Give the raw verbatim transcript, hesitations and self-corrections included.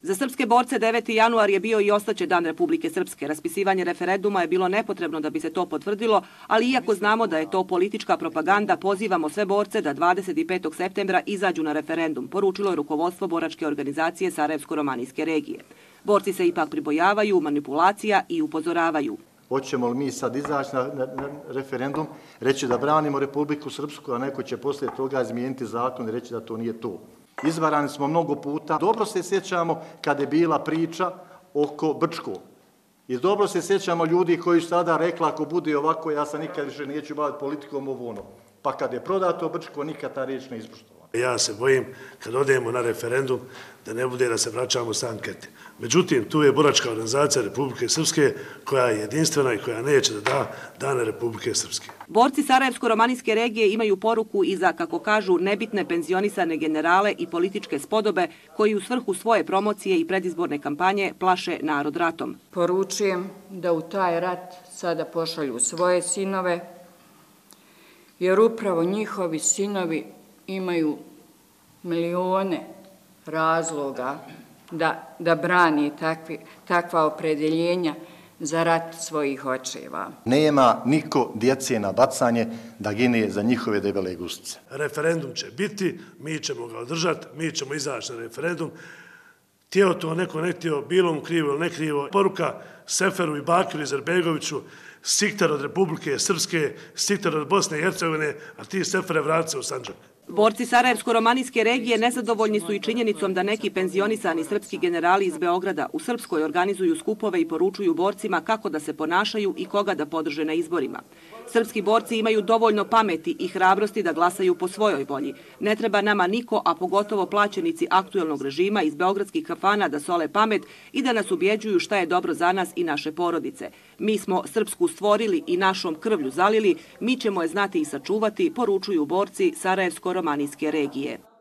Za srpske borce deveti januar je bio i ostaće Dan Republike Srpske. Raspisivanje referenduma je bilo nepotrebno da bi se to potvrdilo, ali iako znamo da je to politička propaganda, pozivamo sve borce da dvadeset petog septembra izađu na referendum, poručilo je rukovodstvo boračke organizacije Sarajevsko-romanijske regije. Borci se ipak pribojavaju manipulacija i upozoravaju. Hoćemo li mi sad izaći na, na, na referendum, reći da branimo Republiku Srpsku, a neko će poslije toga izmijeniti zakon i reći da to nije to. Izvarani smo mnogo puta. Dobro se sjećamo kad je bila priča oko Brčkog. I dobro se sjećamo ljudi koji su tada rekla ako bude ovako, ja sam nikad više neću baviti politikom ovo ono. Pa kad je prodato Brčko, nikad ta riječ ne ispoštovana. Ja se bojim kad odemo na referendum da ne bude da se vraćamo sa ankete. Međutim, tu je boračka organizacija Republike Srpske koja je jedinstvena i koja neće da da Dane Republike Srpske. Borci Sarajevsko-romanijske regije imaju poruku i za, kako kažu, nebitne penzionisane generale i političke spodobe koji u svrhu svoje promocije i predizborne kampanje plaše narod ratom. Poručujem da u taj rat sada pošalju svoje sinove, jer upravo njihovi sinovi imaju milione razloga da, da brani takvi, takva opredeljenja za rat svojih očeva. Nema niko djece na bacanje da gine za njihove debele gustice. Referendum će biti, mi ćemo ga održati, mi ćemo izaći na referendum. Tijelo to neko ne htio, bilo mu krivo ili ne krivo. Poruka Seferu i Bakiru Izetbegoviću, Siktar od Republike Srpske, Siktar od Bosne i Hercegovine, a ti Sefere vrati se u Sandžak. Borci Sarajevsko-romanijske regije nezadovoljni su i činjenicom da neki penzionisani srpski generali iz Beograda u Srpskoj organizuju skupove i poručuju borcima kako da se ponašaju i koga da podrže na izborima. Srpski borci imaju dovoljno pameti i hrabrosti da glasaju po svojoj volji. Ne treba nama niko, a pogotovo plaćenici aktuelnog režima iz beogradskih kafana da sole pamet i da nas ubjeđuju šta je dobro za nas i naše porodice. Mi smo Srpsku stvorili i našom krvlju zalili, mi ćemo je znati i sačuvati, poručuju borci Sarajevsko-romanijske regije.